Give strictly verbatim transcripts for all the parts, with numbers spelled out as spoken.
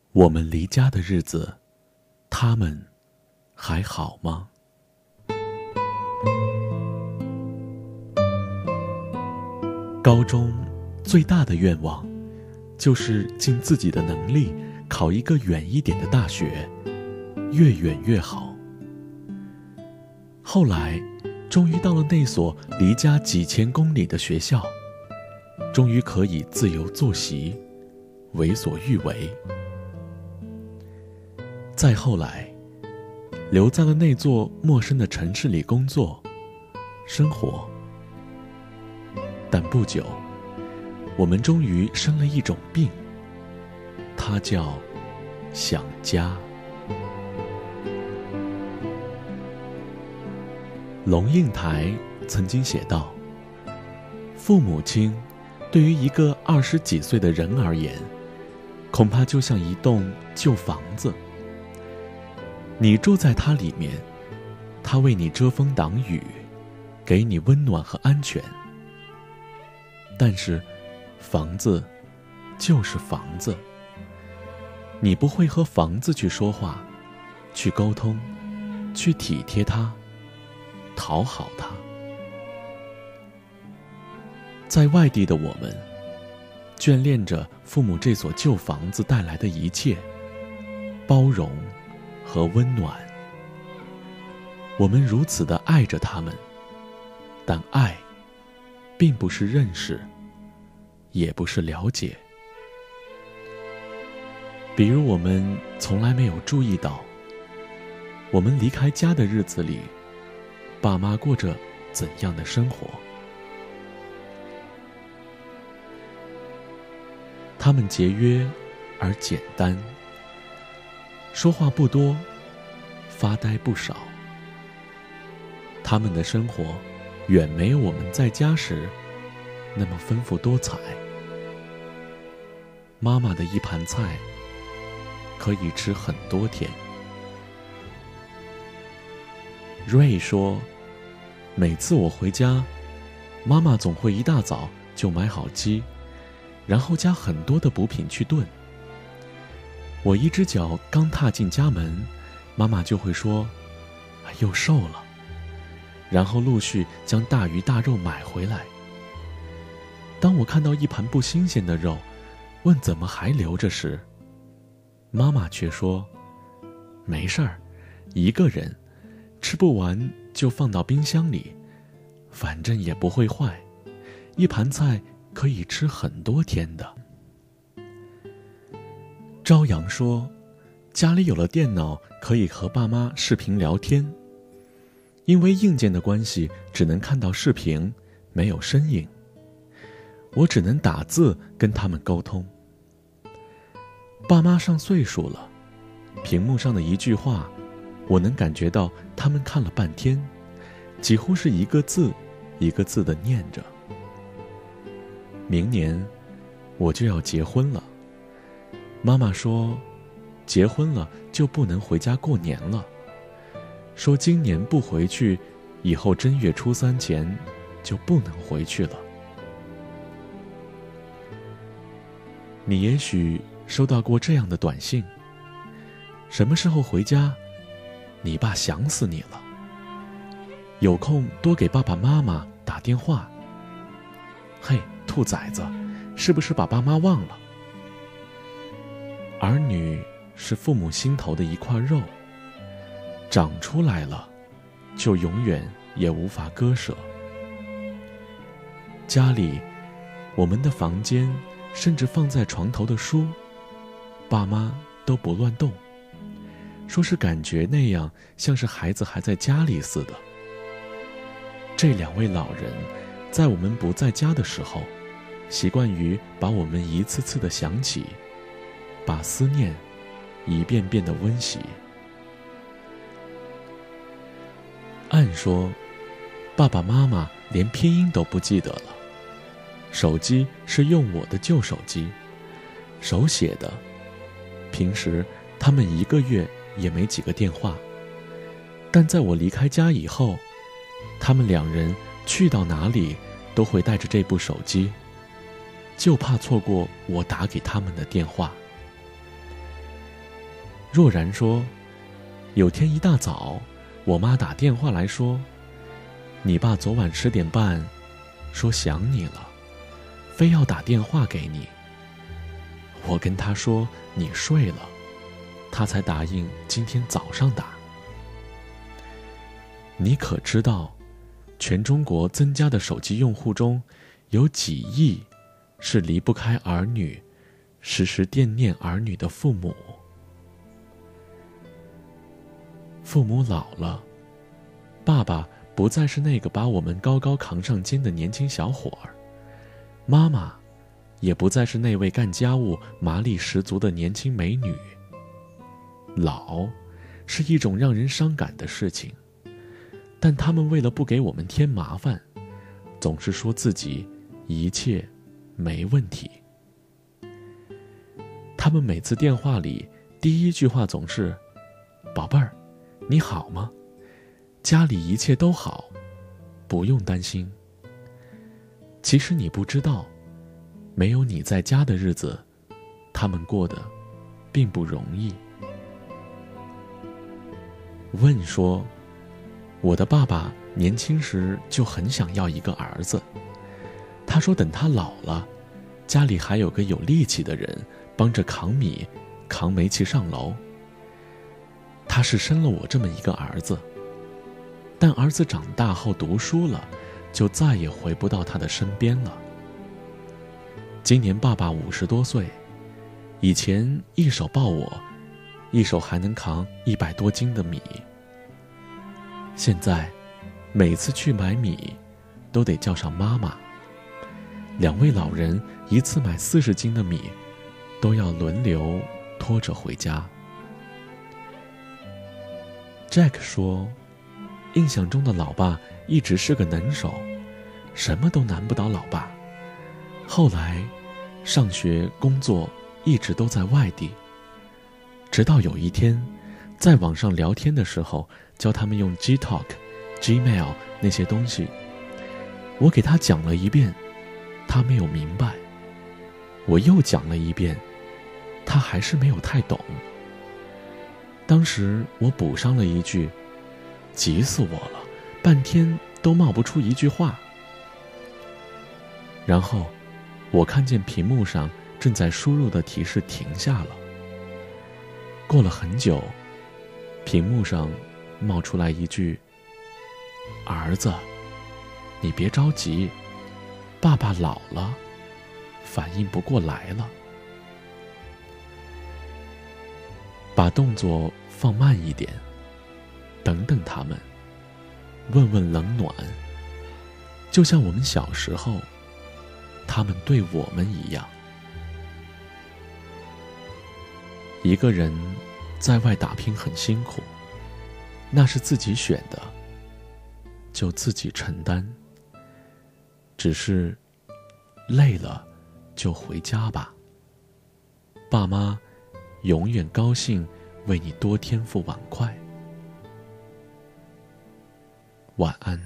我们离家的日子，他们还好吗？高中最大的愿望就是尽自己的能力考一个远一点的大学，越远越好。后来终于到了那所离家几千公里的学校，终于可以自由作息，为所欲为。再后来留在了那座陌生的城市里工作生活。但不久我们终于生了一种病，它叫想家。龙应台曾经写道，父母亲对于一个二十几岁的人而言，恐怕就像一栋旧房子，你住在它里面，它为你遮风挡雨，给你温暖和安全。但是房子就是房子，你不会和房子去说话，去沟通，去体贴它，讨好它。在外地的我们，眷恋着父母这所旧房子带来的一切，包容和温暖。我们如此的爱着他们，但爱并不是认识，也不是了解。比如我们从来没有注意到，我们离开家的日子里，爸妈过着怎样的生活。他们节约而简单，说话不多，发呆不少。他们的生活远没有我们在家时那么丰富多彩。妈妈的一盘菜可以吃很多天。瑞说，每次我回家，妈妈总会一大早就买好鸡，然后加很多的补品去炖。我一只脚刚踏进家门，妈妈就会说，又瘦了，然后陆续将大鱼大肉买回来。当我看到一盘不新鲜的肉，问怎么还留着时，妈妈却说，没事儿，一个人吃不完就放到冰箱里，反正也不会坏，一盘菜可以吃很多天的。朝阳说，家里有了电脑，可以和爸妈视频聊天，因为硬件的关系，只能看到视频，没有身影，我只能打字跟他们沟通。爸妈上岁数了，屏幕上的一句话，我能感觉到他们看了半天，几乎是一个字一个字地念着。明年我就要结婚了，妈妈说，结婚了就不能回家过年了，说今年不回去，以后正月初三前就不能回去了。你也许收到过这样的短信，什么时候回家？你爸想死你了，有空多给爸爸妈妈打电话。嘿，兔崽子，是不是把爸妈忘了？儿女是父母心头的一块肉，长出来了，就永远也无法割舍。家里，我们的房间，甚至放在床头的书，爸妈都不乱动，说是感觉那样像是孩子还在家里似的。这两位老人在我们不在家的时候，习惯于把我们一次次的想起，把思念一遍遍的温习。按说爸爸妈妈连拼音都不记得了，手机是用我的旧手机，手写的，平时他们一个月也没几个电话。但在我离开家以后，他们两人去到哪里都会带着这部手机，就怕错过我打给他们的电话。 若然说，有天一大早，我妈打电话来说，你爸昨晚十点半说想你了，非要打电话给你。我跟他说你睡了，他才答应今天早上打。你可知道，全中国增加的手机用户中，有几亿是离不开儿女，时时惦念儿女的父母。父母老了，爸爸不再是那个把我们高高扛上肩的年轻小伙儿，妈妈也不再是那位干家务麻力十足的年轻美女。老是一种让人伤感的事情，但他们为了不给我们添麻烦，总是说自己一切没问题。他们每次电话里第一句话总是，宝贝儿，你好吗？家里一切都好，不用担心。其实你不知道，没有你在家的日子，他们过得并不容易。问说，我的爸爸年轻时就很想要一个儿子，他说等他老了，家里还有个有力气的人帮着扛米扛煤气上楼。他是生了我这么一个儿子，但儿子长大后读书了，就再也回不到他的身边了。今年爸爸五十多岁，以前一手抱我，一手还能扛一百多斤的米。现在每次去买米都得叫上妈妈，两位老人一次买四十斤的米，都要轮流拖着回家。Jack 说，印象中的老爸一直是个能手，什么都难不倒老爸。后来上学工作一直都在外地，直到有一天在网上聊天的时候，教他们用 Gtalk、Gmail 那些东西，我给他讲了一遍，他没有明白。我又讲了一遍，他还是没有太懂。当时我补上了一句，急死我了，半天都冒不出一句话。然后我看见屏幕上正在输入的提示停下了。过了很久，屏幕上冒出来一句，儿子，你别着急，爸爸老了，反应不过来了。把动作放慢一点，等等他们，问问冷暖，就像我们小时候他们对我们一样。一个人在外打拼很辛苦，那是自己选的，就自己承担。只是累了就回家吧，爸妈永远高兴为你多添副碗筷。晚安。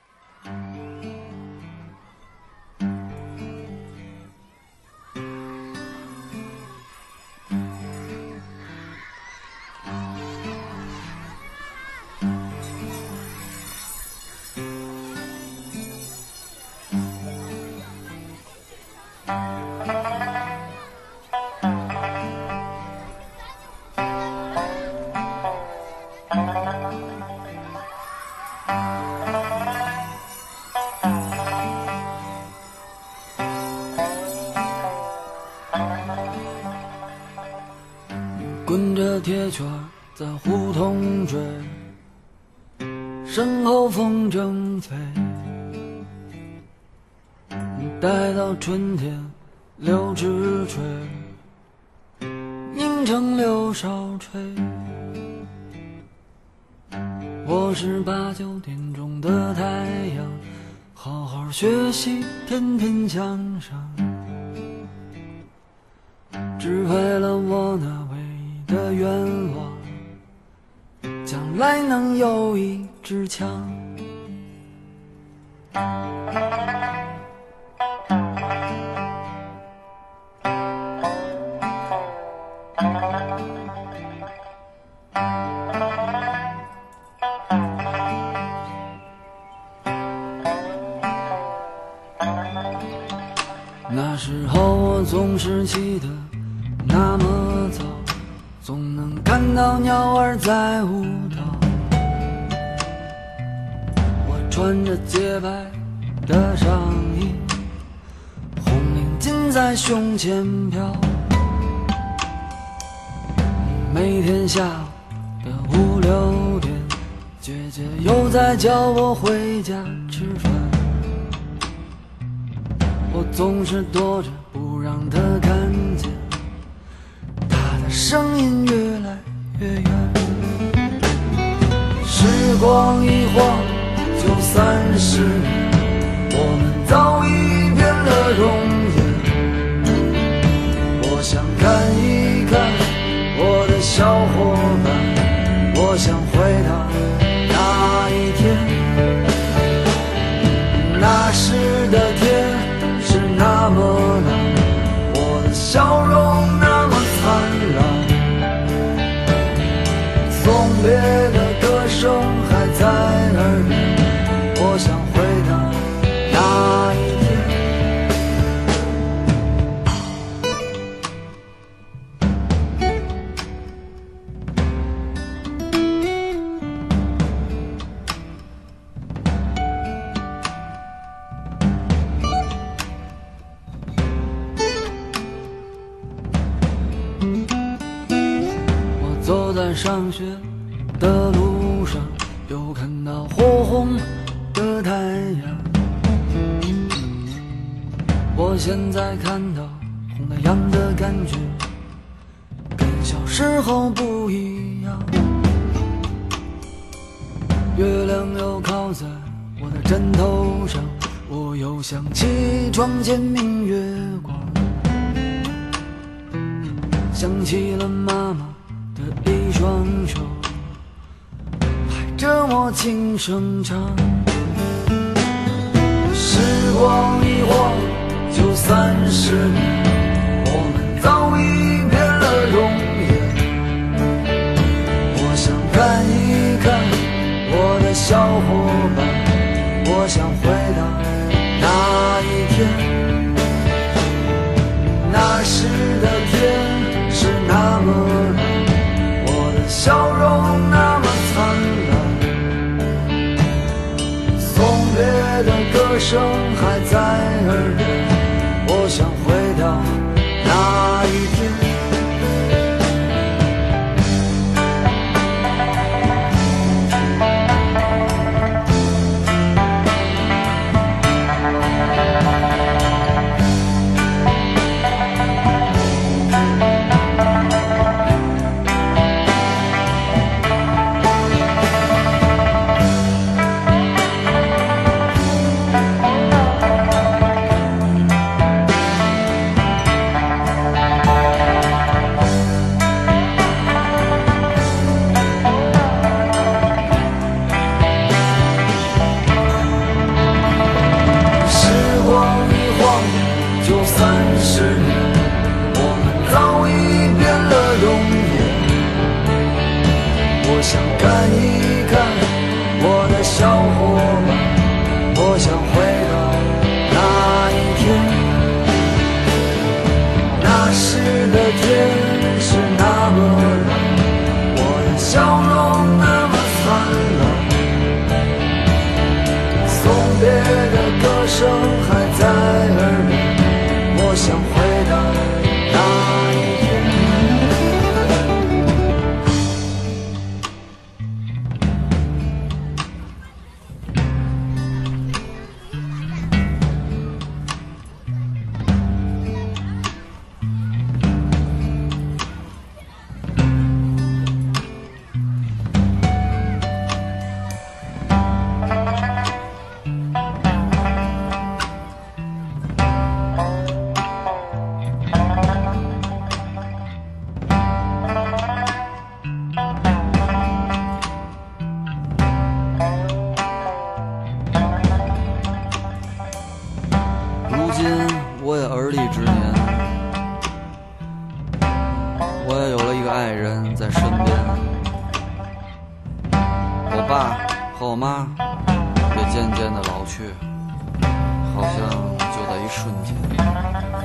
滚着铁圈在胡同追，身后风筝飞，待到春天柳枝垂，凝成柳梢吹。我是八九点钟的太阳，好好学习，天天向上，只为了我那唯一的愿望，将来能有一支枪。 那时候我总是起得那么早，总能看到鸟儿在舞蹈。我穿着洁白的上衣，红领巾在胸前飘。每天下午的五六点，姐姐又在叫我回家吃饭。我总是躲着不让她看见，她的声音越来越远。时光一晃就三十年，我们早已变了容颜。我想看一看我的小伙伴，我想回到那一天。那时的天是那么蓝，我的笑容那么灿烂，送别的歌声还在耳边，我想回到那一天。走在上学的路上，又看到火红的太阳。我现在看到红太阳的感觉跟小时候不一样。月亮又靠在我的枕头上，我又想起窗前明月光，想起了妈妈的一双手拍着我轻声唱。时光一晃就三十年，我们早已变了容颜。我想看一看我的小伙伴，我想回到那一天。那时的天是那么蓝，笑容那么灿烂，送别的歌声还在耳边，我想回到那一天。 爸和我妈也渐渐的老去，好像就在一瞬间。